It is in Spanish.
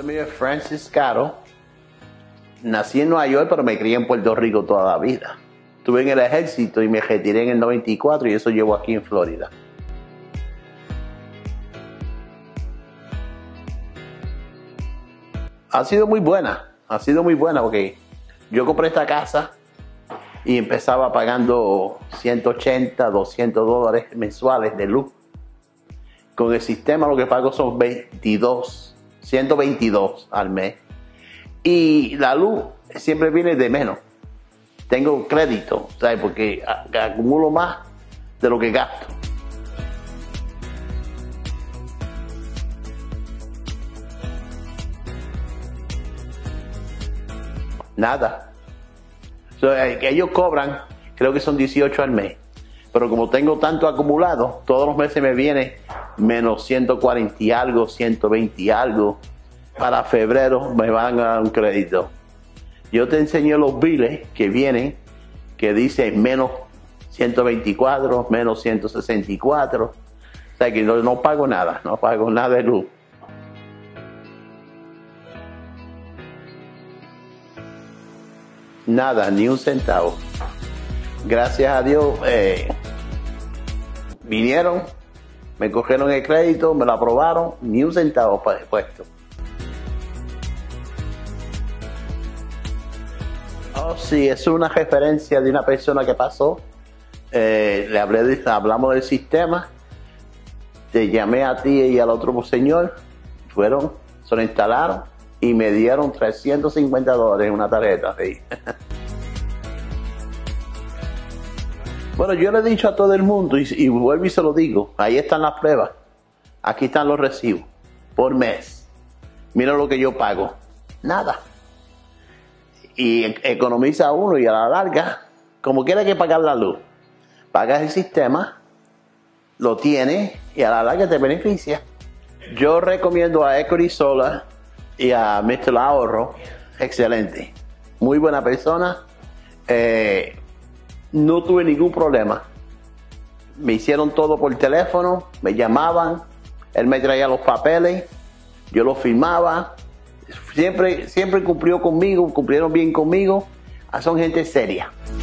nombre mío es Francis Caro. Nací en Nueva York, pero me crié en Puerto Rico toda la vida. Estuve en el ejército y me retiré en el 94 y eso llevo aquí en Florida. Ha sido muy buena porque yo compré esta casa y empezaba pagando 180, 200 dólares mensuales de luz. Con el sistema lo que pago son 122 al mes. Y la luz siempre viene de menos. Tengo crédito, ¿sabes? Porque acumulo más de lo que gasto. Nada. Que ellos cobran, creo que son 18 al mes. Pero como tengo tanto acumulado, todos los meses me viene menos 140 y algo, 120 y algo. Para febrero me van a dar un crédito. Yo te enseñé los biles que vienen, que dicen menos 124, menos 164. O sea que no pago nada, no pago nada de luz. Nada, ni un centavo. Gracias a Dios vinieron, me cogieron el crédito, me lo aprobaron, ni un centavo puesto. Oh, sí, es una referencia de una persona que pasó. Hablamos del sistema. Te llamé a ti y al otro señor. Se lo instalaron y me dieron 350 dólares en una tarjeta. Sí. Bueno, yo le he dicho a todo el mundo y vuelvo y se lo digo. Ahí están las pruebas. Aquí están los recibos por mes. Mira lo que yo pago. Nada. Y economiza uno y a la larga, como quiera que pagar la luz, pagas el sistema, lo tienes y a la larga te beneficia. Yo recomiendo a Equity Solar y a Mr. Ahorro, excelente, muy buena persona, no tuve ningún problema. Me hicieron todo por teléfono, me llamaban, él me traía los papeles, yo los firmaba. Siempre cumplieron bien conmigo, son gente seria.